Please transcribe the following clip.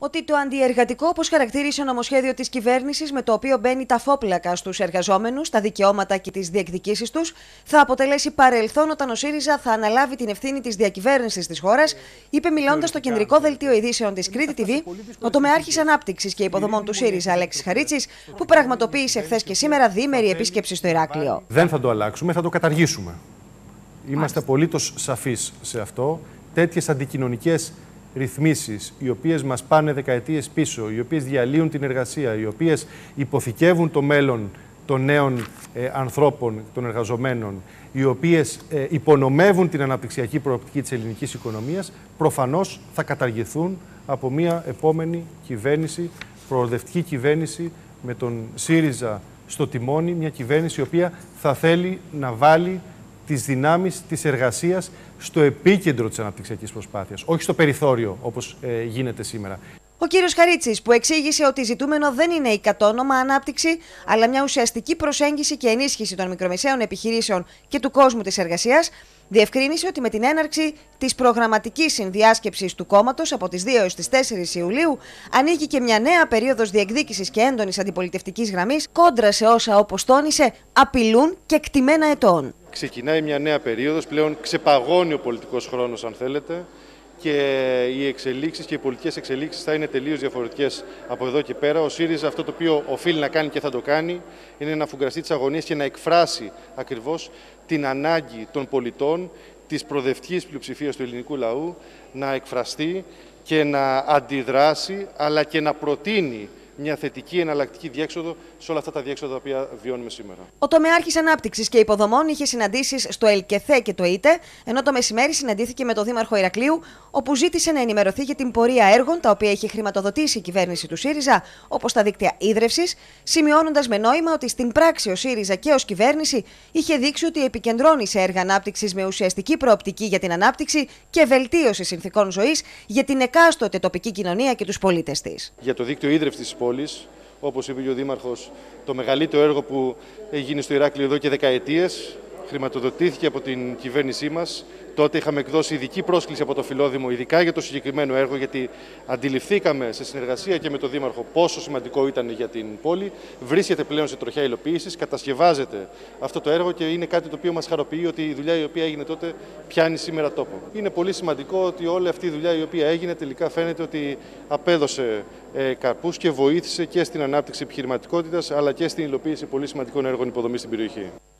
ότι το αντιεργατικό, όπως χαρακτήρισε νομοσχέδιο της κυβέρνησης, με το οποίο μπαίνει ταφόπλακα στους εργαζόμενους, τα δικαιώματα και τις διεκδικήσεις τους, θα αποτελέσει παρελθόν όταν ο ΣΥΡΙΖΑ θα αναλάβει την ευθύνη της διακυβέρνησης της χώρας, είπε μιλώντας στο κεντρικό δελτίο ειδήσεων της Κρήτη TV ο τομεάρχης ανάπτυξης και υποδομών του ΣΥΡΙΖΑ, Αλέξης Χαρίτσης, που πραγματοποίησε χθες και σήμερα διήμερη επίσκεψη στο Ηράκλειο. Δεν θα το αλλάξουμε, θα το καταργήσουμε. Είμαστε απολύτως σαφείς σε αυτό. Τέτοιες αντικοινωνικές ρυθμίσεις, οι οποίες μας πάνε δεκαετίες πίσω, οι οποίες διαλύουν την εργασία, οι οποίες υποθηκεύουν το μέλλον των νέων ανθρώπων, των εργαζομένων, οι οποίες υπονομεύουν την αναπτυξιακή προοπτική της ελληνικής οικονομίας, προφανώς θα καταργηθούν από μια επόμενη κυβέρνηση, προοδευτική κυβέρνηση με τον ΣΥΡΙΖΑ στο τιμόνι, μια κυβέρνηση η οποία θα θέλει να βάλει τις δυνάμεις της εργασίας στο επίκεντρο της αναπτυξιακής προσπάθειας, όχι στο περιθώριο όπως γίνεται σήμερα. Ο κύριος Χαρίτσης, που εξήγησε ότι ζητούμενο δεν είναι η κατόνομα ανάπτυξη, αλλά μια ουσιαστική προσέγγιση και ενίσχυση των μικρομεσαίων επιχειρήσεων και του κόσμου της εργασίας, διευκρίνησε ότι με την έναρξη της προγραμματικής συνδιάσκεψης του κόμματος από τις 2 έως τις 4 Ιουλίου ανοίγει και μια νέα περίοδος διεκδίκησης και έντονης αντιπολιτευτικής γραμμής κόντρα σε όσα, όπως τόνισε, απειλούν και κτημένα ετών. Ξεκινάει μια νέα περίοδος, πλέον ξεπαγώνει ο πολιτικός χρόνος, αν θέλετε, και οι εξελίξεις και οι πολιτικές εξελίξεις θα είναι τελείως διαφορετικές από εδώ και πέρα. Ο ΣΥΡΙΖΑ αυτό το οποίο οφείλει να κάνει και θα το κάνει είναι να αφουγκραστεί τις αγωνίες και να εκφράσει ακριβώς την ανάγκη των πολιτών, της προοδευτικής πλειοψηφίας του ελληνικού λαού, να εκφραστεί και να αντιδράσει, αλλά και να προτείνει μια θετική εναλλακτική διέξοδο σε όλα αυτά τα διέξοδα τα οποία βιώνουμε σήμερα. Ο τομεάρχης ανάπτυξης και υποδομών είχε συναντήσεις στο ΕΛΚΕΘΕ και το ΙΤΕ, ενώ το μεσημέρι συναντήθηκε με τον Δήμαρχο Ηρακλείου, όπου ζήτησε να ενημερωθεί για την πορεία έργων τα οποία έχει χρηματοδοτήσει η κυβέρνηση του ΣΥΡΙΖΑ, όπως τα δίκτυα ίδρευσης, σημειώνοντας με νόημα ότι στην πράξη ο ΣΥΡΙΖΑ και ως κυβέρνηση είχε δείξει ότι επικεντρώνει σε έργα ανάπτυξης με ουσιαστική προοπτική για την ανάπτυξη και βελτίωση συνθηκών ζωής για την εκάστοτε τοπική κοινωνία και τους πολίτες της. Για το δίκτυο ίδρευσης της πόλης, όπως είπε και ο Δήμαρχος, το μεγαλύτερο έργο που έχει γίνει στο Ηράκλειο εδώ και δεκαετίες, χρηματοδοτήθηκε από την κυβέρνησή μας. Τότε είχαμε εκδώσει ειδική πρόσκληση από το Φιλόδημο, ειδικά για το συγκεκριμένο έργο, γιατί αντιληφθήκαμε σε συνεργασία και με τον Δήμαρχο πόσο σημαντικό ήταν για την πόλη. Βρίσκεται πλέον σε τροχιά υλοποίησης, κατασκευάζεται αυτό το έργο και είναι κάτι το οποίο μας χαροποιεί ότι η δουλειά η οποία έγινε τότε πιάνει σήμερα τόπο. Είναι πολύ σημαντικό ότι όλη αυτή η δουλειά η οποία έγινε τελικά φαίνεται ότι απέδωσε καρπούς και βοήθησε και στην ανάπτυξη επιχειρηματικότητας, αλλά και στην υλοποίηση πολύ σημαντικών έργων υποδομής στην περιοχή.